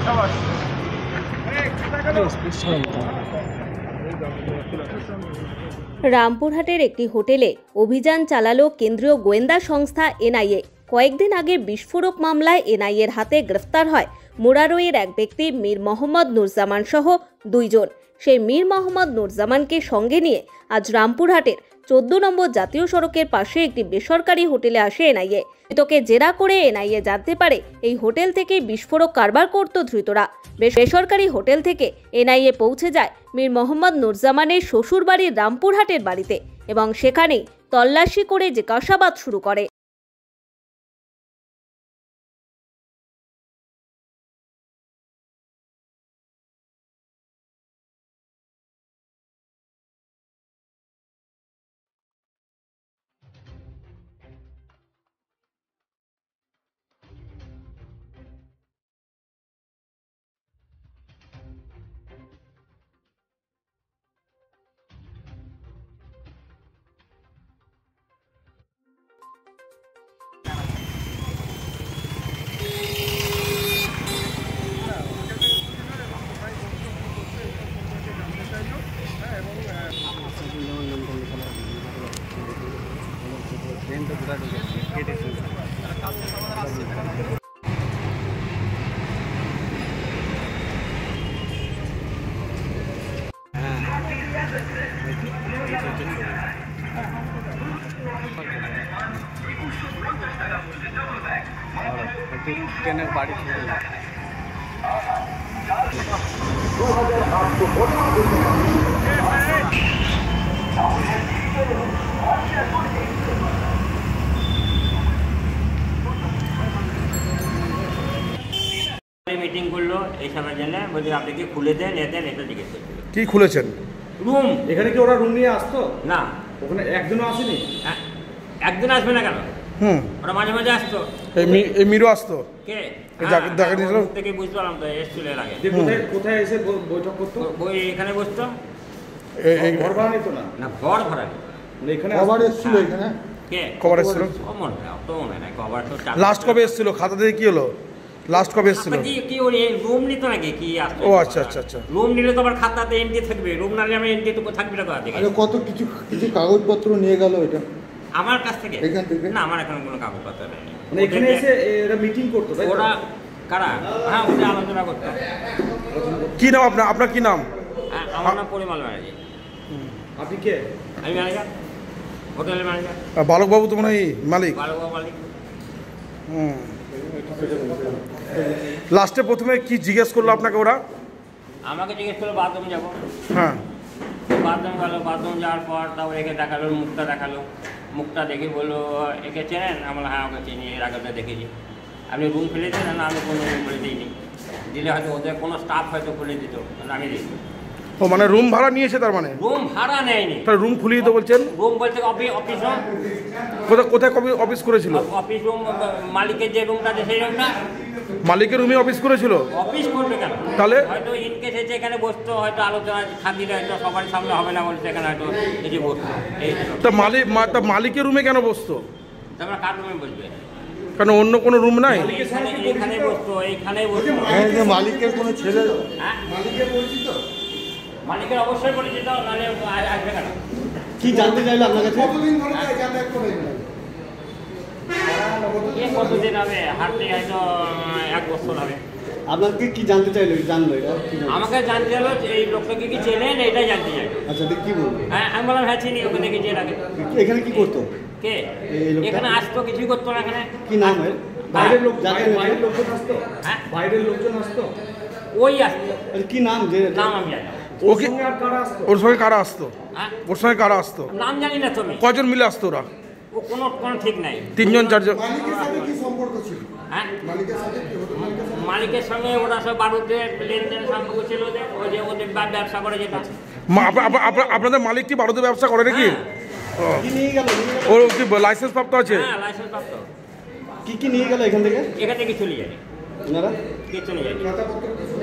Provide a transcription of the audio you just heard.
রামপুরহাটের একটি হোটেলে অভিযান চালালো কেন্দ্রীয় গোয়েন্দা সংস্থা এনআইএ। কয়েকদিন আগে বিস্ফোরক মামলায় এনআইএর হাতে গ্রেফতার হয় মুরারইয়ের এক ব্যক্তি মীর মোহাম্মদ নুরজামান সহ 2 জন। সেই মীর মোহাম্মদ নুরজামানকে সঙ্গে নিয়ে আজ রামপুরহাটের 14 নম্বর জাতীয় সড়কের পাশে একটি বেসরকারি হোটেলে আসে এনআইএ। ধৃতকে জেরা করে এনআইএ জানতে পারে এই হোটেল থেকে বিস্ফোরক কারবার করত ধৃতরা। বেসরকারি হোটেল থেকে এনআইএ পৌঁছে যায় মীর মোহাম্মদ নুরজামানের শ্বশুরবাড়ির রামপুরহাটের বাড়িতে এবং সেখানেই তল্লাশি করে জিজ্ঞাসাবাদ শুরু করে। ট্রেনের বাড়ি মিটিং করলো এইসবের জন্য, বলছি আপনি কি খুলে দেন এটা জিজ্ঞেস করছিল। কি খুলেছেন? রুম। এখানে কি ওরা রুম নিয়ে আসতো? না, ওখানে একদিনও আসেনি। একদিন আসবে না কেন? ওরা মাঝে মাঝে আসতো। এই মিরু আসতো কে? দেখা নিয়েছিল থেকে বুঝতে পারলাম তো, এসছিল এর আগে। কোথায় এসে বৈঠক করতো? এখানে বসতো। ঘর ভাড়া নিত না? না, ঘর ভাড়া নিত। এখানে কবার এসেছিল? এখানে কে কবার এসেছিল? মনে নাই কবার তো। লাস্ট কবে এসেছিল? খাতা থেকে কি হলো? লাস্ট কবে এসেছিল? কি ওই রুম নিত নাকি কি আসতো? ও আচ্ছা আচ্ছা আচ্ছা। রুম নিলে তো আবার খাতাতে এন্ট্রি থাকবে, রুম না নিলে আমি এন্ট্রি তো থাকবে না। কত কিছু কাগজপত্র নিয়ে গেল এটা আমার কাছ থেকে? এখান থেকে না, আমার এখন কোনো কাগজপত্র নেই। মানে এখানে এসে এরা মিটিং করতো? ওরা কারা? হ্যাঁ, ওরা আলোচনা করতো। কি নাম আপনার কি নাম? আমার নাম পরিমল ব্যানার্জি। আপনি কে? আমি ম্যানেজার, হোটেলের ম্যানেজার। বালকবাবু তো মনে হয় মালিক? বালকবাবু মালিক। লাস্টে প্রথমে কি জিজ্ঞেস করলো আপনাকে ওরা? আমাকে জিজ্ঞেস করলো বাথরুম যাবো। হ্যাঁ, বাথরুম গেল, বাথরুম যাওয়ার পর তারপর একে দেখালো, মুখটা দেখালো। মুখটা দেখে বললো একে চেনেন? আমরা হ্যাঁ, ওকে চিনি, এর আগে দেখেছি। আপনি রুম খুলে দেন? না, আমি কোনো রুম খুলে দিইনি। দিলে হয়তো ওদের কোনো স্টাফ হয়তো খুলে দিত, আমি দিই। ও মানে রুম ভাড়া নিয়েছে? তার মানে রুম ভাড়া নেয়নি। তাহলে রুম খুলিয়ে দিতে বলছেন? রুম বলতে অফিস রুম। কোথায় অফিস করেছিল? অফিস রুম, মালিকের যে রুমটা আছে সেই রুমটা। মালিকের রুমে অফিস করেছিল? অফিস করবে কেন? তাহলে হয়তো ইনকেস এসে এখানে বসতো, হয়তো আলোচনা খাতিরে হয়তো সবার সামনে হবে না বলতে এখানে হয়তো এসে বসতো। তা মালিকের রুমে কেন বসতো? তারপরে কার রুমে বসবে? কারণ অন্য কোনো রুম নাই? এখানে বসতো, এইখানেই বসতো। মালিকের কোনো ছেলে? মালিকের অবশ্যই পরিচিত, নাহলে আসবে কেন? কি জানতে চাইলো আপনার কাছে? কতদিন হবে? হাঁটতে হয়তো 1 বছর হবে। আপনাকে কি জানতে চাইলো? জানলো আমাকে জানতে হলো এই লোকটাকে কি চেনেন, এটাই জানতে চাই। আচ্ছা, কি বলবো? হ্যাঁ, আমি বললাম হ্যাঁ চিনি, ওকে দেখেছি এর আগে। এখানে কি করতো? কে? এখানে আসতো, কিছুই করতো না এখানে। কি নাম এর? বাইরের লোকজন আসতো? হ্যাঁ, বাইরের লোকজন আসতো। ওই আসতো। কি নাম? যে নাম আমি জানি। ওর সঙ্গে কারা আসতো? ওর সঙ্গে কারা আসতো? নাম জানি না। তুমি কজন মিলে আসতো ওরা? ও কোনো ঠিক নাই। 3 জন 4 জন? হ্যাঁ, মালিকের সঙ্গে ওরা সব বারুদের লেনদেনের সম্পর্ক ছিল। ওই যে ওদের ব্যবসা করে যেটা। আপনাদের মালিক কি বারুদের ব্যবসা করে নাকি? ওর কি লাইসেন্স প্রাপ্ত আছে? হ্যাঁ, লাইসেন্স প্রাপ্ত। কি নিয়ে গেল এখান থেকে? এখান থেকে চলে যায়। ওনারা কিছু নিয়ে যায়।